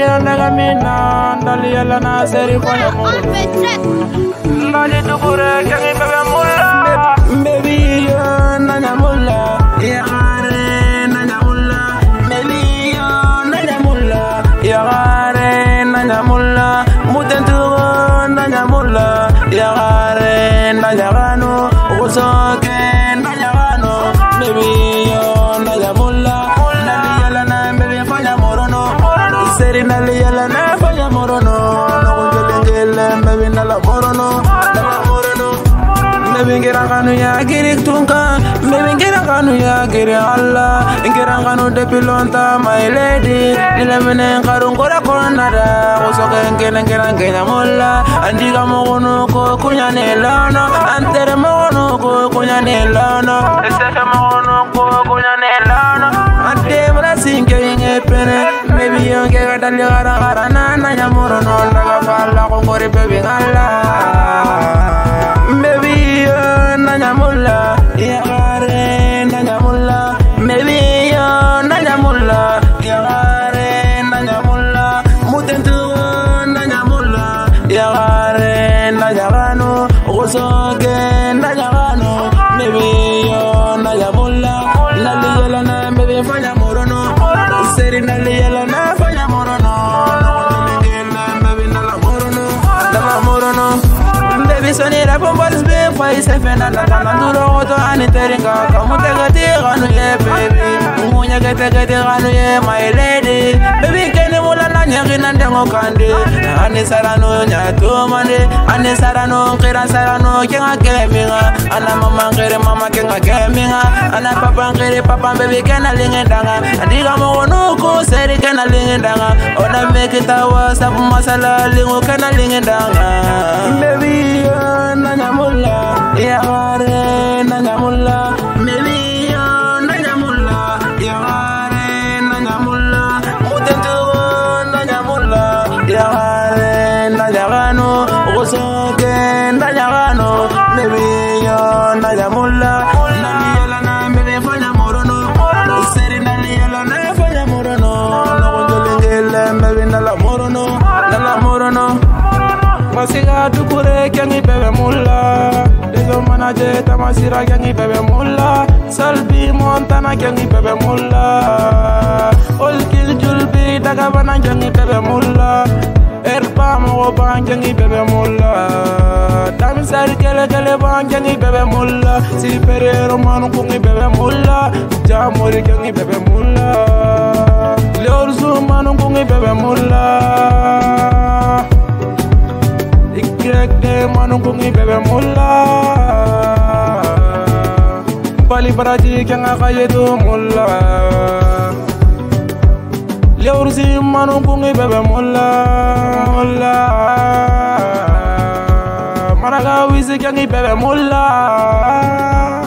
Dalia Lagamina, Dalia Lana Seri Fayamur. Nali Tukure, Kangi Bagamula, baby, Nanamula, Yare, Nanamula, baby, Nanamula, Yare, Nanamula, Mutantu, Nanamula, Yare, Nanarano, Usoke, Nanarano, baby, Nanamula, Nalialana, baby, Fayamorono, Seri Nalialana, Fayamorono, baby, Nalamorono. Baby, get a canu ya, get it tunka. Baby, get a canu ya, get it Allah. Get a canu de pilonta, my lady. Nilemene karun kora konada. Oso kengen kengen molla. Andiga mono ko kunya nelano. Antere mono ko kunya nelano. Estefe mono ko kunya nelano. Ante brasin kengen pene. Baby, you get a dalia gara na na yamorono. Naga falla ko kore baby Allah. Baby, Nanamula, Yare, Nanamula, maybe Nanamula, Yare, Nanamula, Mutentu, Nanamula, Yare, Nanamano, Osoke, Nanamano, maybe Nanamula, Nalielana, maybe Fayamorono, Seri Nalielana, Fayamorono, maybe Nalamorono. Sonira bombas be fai se fena na duro to ani teringa kamu tegati ganu ye baby munya gete ganu ye my lady baby kene mula na nyagi na ndengo kande ani sarano nya to mande ani sarano kira sarano kenga keminga ana mama ngere mama kenga keminga ana papa ngere papa baby kana lingedanga andiga mono ko seri kana lingedanga ona mekita whatsapp masala lingo kana lingedanga baby Nanamula, Yare, Nanamula, maybe Nanamula, Yare, Nanamula, Mutantu, Nanamula, Yare, Nanamano, Osoke, Nanamano, maybe Nanamula, Nalialana, maybe Fayamorono, Seri Nalialana, Fayamorono, maybe Nalamorono, Nalamorono. Masiga tukure kyangi bebe mulla Dezo manaje tamasira kyangi bebe mulla Salbi montana kyangi bebe mulla Olkil julbi dagabana kyangi bebe mulla Erpa mogo ban kyangi bebe mulla Tamisari kele kele ban kyangi bebe mulla Siperero manu kungi bebe mulla Jamori kyangi bebe mulla Leorzu manu kungi bebe mulla Ikrekde manu kungi bebe mulla Bali baraji kenga kayedu mulla Leurzi manu kungi bebe mulla Mulla Maraga wizi kengi bebe mulla